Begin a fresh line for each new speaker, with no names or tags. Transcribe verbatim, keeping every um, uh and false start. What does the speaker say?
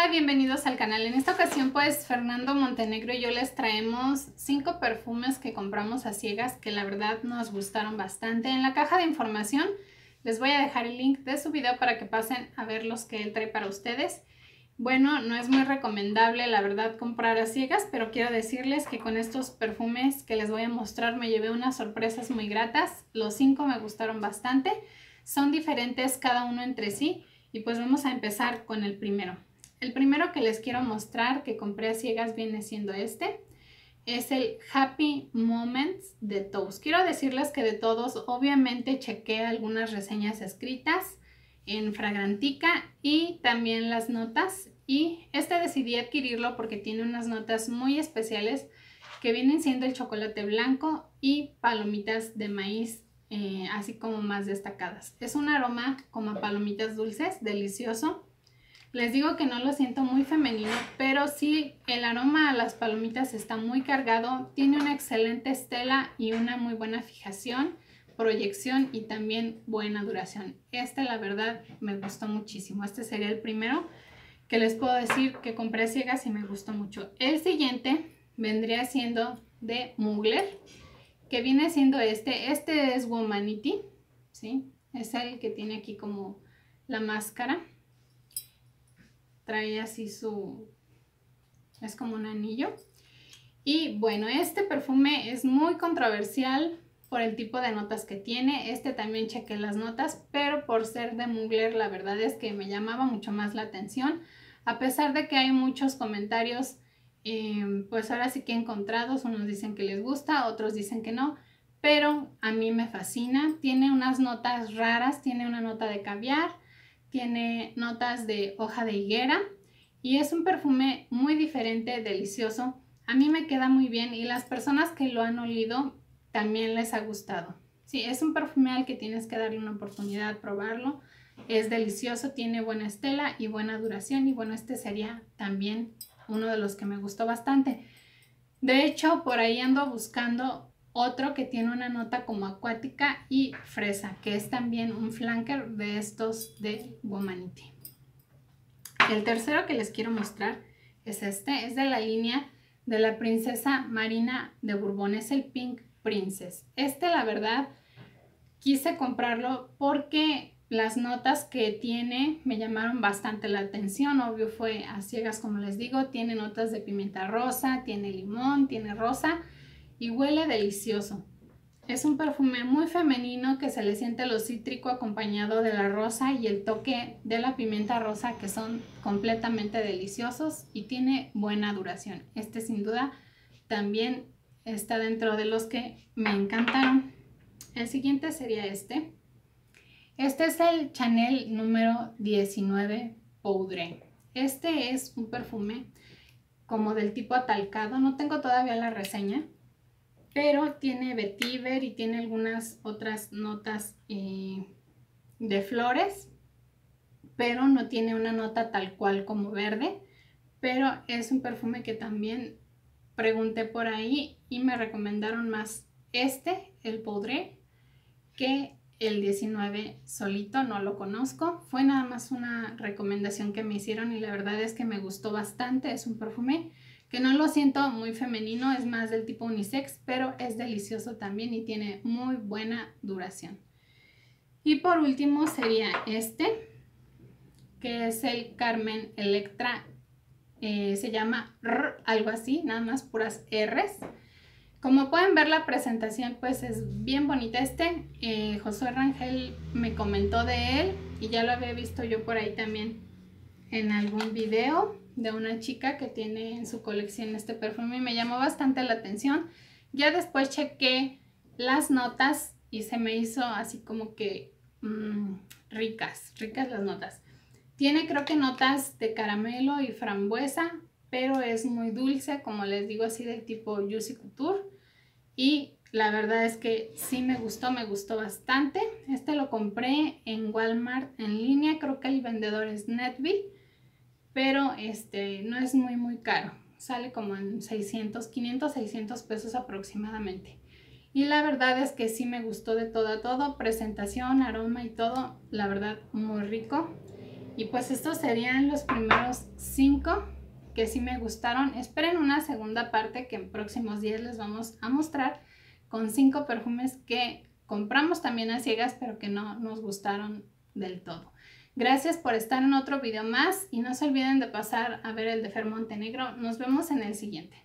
Hola, bienvenidos al canal. En esta ocasión pues Fernando Montenegro y yo les traemos cinco perfumes que compramos a ciegas que la verdad nos gustaron bastante. En la caja de información les voy a dejar el link de su video para que pasen a ver los que él trae para ustedes. Bueno, no es muy recomendable la verdad comprar a ciegas, pero quiero decirles que con estos perfumes que les voy a mostrar me llevé unas sorpresas muy gratas. Los cinco me gustaron bastante, son diferentes cada uno entre sí y pues vamos a empezar con el primero. El primero que les quiero mostrar que compré a ciegas viene siendo este. Es el Happy Moments de Toast. Quiero decirles que de todos obviamente chequé algunas reseñas escritas en Fragrantica y también las notas. Y este decidí adquirirlo porque tiene unas notas muy especiales que vienen siendo el chocolate blanco y palomitas de maíz, eh, así como más destacadas. Es un aroma como a palomitas dulces, delicioso. Les digo que no lo siento muy femenino, pero sí el aroma a las palomitas está muy cargado, tiene una excelente estela y una muy buena fijación, proyección y también buena duración. Este la verdad me gustó muchísimo. Este sería el primero que les puedo decir que compré a ciegas y me gustó mucho. El siguiente vendría siendo de Mugler, que viene siendo este. Este es Womanity, ¿sí? Es el que tiene aquí como la máscara. Trae así su... es como un anillo. Y bueno, este perfume es muy controversial por el tipo de notas que tiene. Este también chequé las notas, pero por ser de Mugler la verdad es que me llamaba mucho más la atención. A pesar de que hay muchos comentarios, eh, pues ahora sí que encontrados. Unos dicen que les gusta, otros dicen que no. Pero a mí me fascina. Tiene unas notas raras, tiene una nota de caviar. Tiene notas de hoja de higuera y es un perfume muy diferente, delicioso. A mí me queda muy bien y las personas que lo han olido también les ha gustado. Sí, es un perfume al que tienes que darle una oportunidad, probarlo. Es delicioso, tiene buena estela y buena duración y bueno, este sería también uno de los que me gustó bastante. De hecho, por ahí ando buscando otro que tiene una nota como acuática y fresa, que es también un flanker de estos de Womanity. El tercero que les quiero mostrar es este, es de la línea de la princesa Marina de Borbón, es el Pink Princess. Este la verdad quise comprarlo porque las notas que tiene me llamaron bastante la atención. Obvio fue a ciegas como les digo, tiene notas de pimienta rosa, tiene limón, tiene rosa y huele delicioso. Es un perfume muy femenino que se le siente lo cítrico acompañado de la rosa y el toque de la pimienta rosa, que son completamente deliciosos y tiene buena duración. Este sin duda también está dentro de los que me encantaron. El siguiente sería este. Este es el Chanel número diecinueve Poudre. Este es un perfume como del tipo atalcado. No tengo todavía la reseña, pero tiene vetiver y tiene algunas otras notas eh, de flores, pero no tiene una nota tal cual como verde. Pero es un perfume que también pregunté por ahí y me recomendaron más este, el Poudre, que el diecinueve solito. No lo conozco, fue nada más una recomendación que me hicieron y la verdad es que me gustó bastante. Es un perfume que no lo siento muy femenino, es más del tipo unisex, pero es delicioso también y tiene muy buena duración. Y por último sería este, que es el Carmen Electra, eh, se llama R, algo así, nada más puras R's. Como pueden ver, la presentación pues es bien bonita. Este eh, Josué Rangel me comentó de él y ya lo había visto yo por ahí también en algún video de una chica que tiene en su colección este perfume y me llamó bastante la atención. Ya después chequé las notas y se me hizo así como que mmm, ricas, ricas las notas. Tiene creo que notas de caramelo y frambuesa, pero es muy dulce, como les digo, así del tipo Juicy Couture. Y la verdad es que sí me gustó, me gustó bastante. Este lo compré en Walmart en línea, creo que el vendedor es Netby, pero este no es muy muy caro. Sale como en seiscientos, quinientos, seiscientos pesos aproximadamente. Y la verdad es que sí me gustó de todo a todo, presentación, aroma y todo, la verdad muy rico. Y pues estos serían los primeros cinco cinco que sí me gustaron. Esperen una segunda parte que en próximos días les vamos a mostrar con cinco perfumes que compramos también a ciegas pero que no nos gustaron del todo. Gracias por estar en otro video más y no se olviden de pasar a ver el de Fer Montenegro. Nos vemos en el siguiente.